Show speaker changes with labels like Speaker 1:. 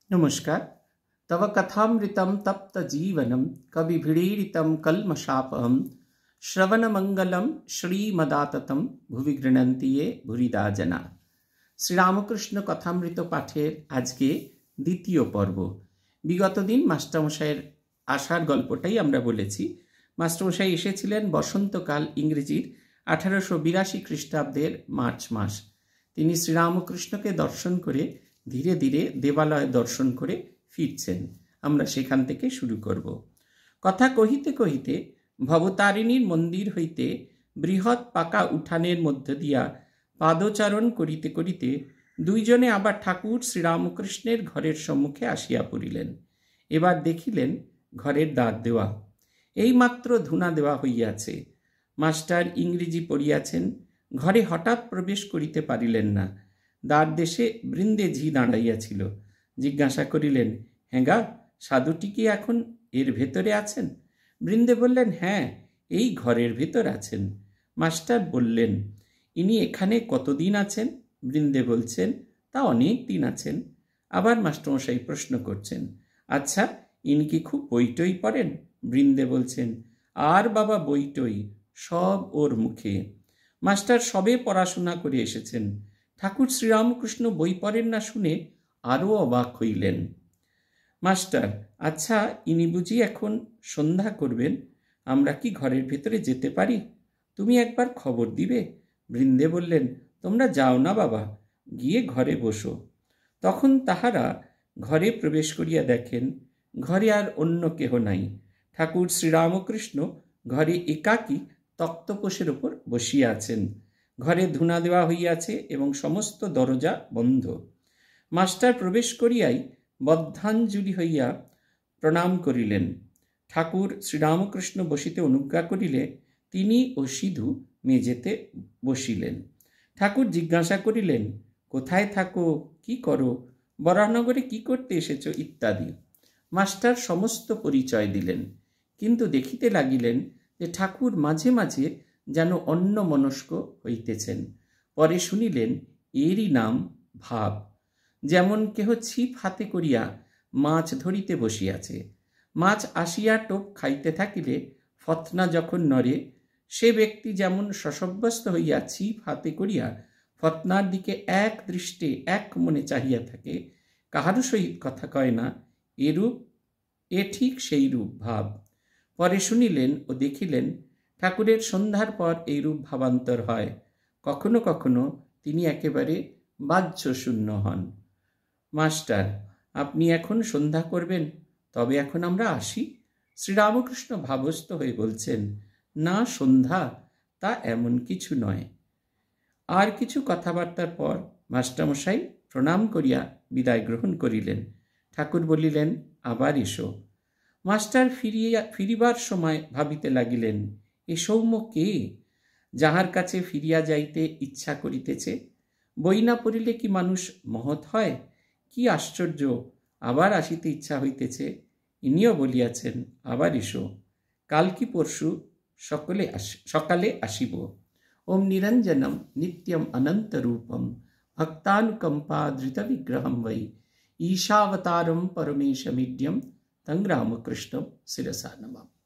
Speaker 1: नमस्कार। तव कथामृतं तप्तजीवनं कविभिरीडितं कल्मषापहं श्रवणमंगलं श्रीमदाततं भुवि गृह्णन्ति ये भूरिदा जना। শ্রীরামকৃষ্ণ কথামৃত পাঠের আজকে দ্বিতীয় পর্ব। বিগত দিন মাস্টারমশাইয়ের আসার গল্পটাই আমরা বলেছি। মাস্টারমশাই এসেছিলেন বসন্তকাল, ইংরেজির 1882 খ্রিস্টাব্দের মার্চ মাস। তিনি শ্রীরামকৃষ্ণকে দর্শন করে ধীরে ধীরে দেবালয় দর্শন করে ফিরছেন। আমরা সেখান থেকে শুরু করব। কথা কহিতে কহিতে ভবতারিণীর মন্দির হইতে বৃহৎ পাকা উঠানের মধ্য দিয়া পাদচারণ করিতে করিতে দুইজনে আবার ঠাকুর শ্রীরামকৃষ্ণের ঘরের সম্মুখে আসিয়া পড়িলেন। এবার দেখিলেন ঘরের দ্বার দেওয়া, এইমাত্র ধুনা দেওয়া হইয়াছে। মাস্টার ইংরেজি পড়িয়াছেন, ঘরে হঠাৎ প্রবেশ করিতে পারিলেন না। দ্বার দেশে বৃন্দে ঝি দাঁড়াইয়াছিল। জিজ্ঞাসা করিলেন, হ্যাঁ সাধুটি কি এখন এর ভেতরে আছেন? বৃন্দে বললেন, হ্যাঁ, এই ঘরের ভেতর আছেন। মাস্টার বললেন, ইনি এখানে কতদিন আছেন? বৃন্দে বলছেন, তা অনেক দিন আছেন। আবার মাস্টারমশাই প্রশ্ন করছেন, আচ্ছা ইনি কি খুব বইটই পড়েন? বৃন্দে বলছেন, আর বাবা বইটই, সব ওর মুখে। মাস্টার সবে পড়াশোনা করে এসেছেন। ঠাকুর শ্রীরামকৃষ্ণ বই পড়েন না শুনে আরও অবাক হইলেন। মাস্টার, আচ্ছা ইনি বুঝি এখন সন্ধ্যা করবেন? আমরা কি ঘরের ভেতরে যেতে পারি? তুমি একবার খবর দিবে? বৃন্দে বললেন, তোমরা যাও না বাবা, গিয়ে ঘরে বসো। তখন তাহারা ঘরে প্রবেশ করিয়া দেখেন ঘরে আর অন্য কেহ নাই। ঠাকুর শ্রীরামকৃষ্ণ ঘরে একাকী তক্তপোষের ওপর বসিয়া আছেন। ঘরে ধুনা দেওয়া হইয়াছে এবং সমস্ত দরজা বন্ধ। মাস্টার প্রবেশ করিয়াই বদ্ধাঞ্জলি হইয়া প্রণাম করিলেন। ঠাকুর শ্রীরামকৃষ্ণ বসিতে অনুজ্ঞা করিলে তিনি ও সিধু মেঝেতে বসিলেন। ঠাকুর জিজ্ঞাসা করিলেন, কোথায় থাকো, কি করো, বরাহনগরে কি করতে এসেছ ইত্যাদি। মাস্টার সমস্ত পরিচয় দিলেন, কিন্তু দেখিতে লাগিলেন যে ঠাকুর মাঝে মাঝে যেন অন্যমনস্ক হইতেছেন। পরে শুনিলেন এরই নাম ভাব। যেমন কেহ ছিপ হাতে করিয়া মাছ ধরিতে বসিয়াছে। মাছ আসিয়া টোপ খাইতে থাকিলে ফতনা যখন নড়ে, সে ব্যক্তি যেমন সশব্যস্ত হইয়া ছিপ হাতে করিয়া ফতনার দিকে এক দৃষ্টে এক মনে চাহিয়া থাকে, কাহারও সহিত কথা কয় না, এ ঠিক সেই রূপ ভাব। পরে শুনিলেন ও দেখিলেন ঠাকুরের সন্ধ্যার পর এইরূপ ভাবান্তর হয়। কখনো কখনো তিনি একেবারে বাহ্য শূন্য হন। মাস্টার, আপনি এখন সন্ধ্যা করবেন, তবে এখন আমরা আসি? শ্রীরামকৃষ্ণ ভাবস্থ হয়ে বলছেন, না সন্ধ্যা তা এমন কিছু নয়। আর কিছু কথাবার্তার পর মাস্টারমশাই প্রণাম করিয়া বিদায় গ্রহণ করিলেন। ঠাকুর বলিলেন, আবার এসো। মাস্টার ফিরিবার সময় ভাবিতে লাগিলেন, এ সৌম্য কে, যাহার কাছে ফিরিয়া যাইতে ইচ্ছা করিতেছে? বই না পড়িলে কি মানুষ মহৎ হয়? কি আশ্চর্য, আবার আসিতে ইচ্ছা হইতেছে। ইনিও বলিয়াছেন, আবার এসো, কাল কি পরশু সকালে আসিব। ওম নিরঞ্জনম নিত্যম অনন্তরূপম ভক্তানুকম্পা ধৃত বিগ্রহম বৈ ঈশাবতারম পরমেশমিড্যম তং রামকৃষ্ণম শিরসা নমামি।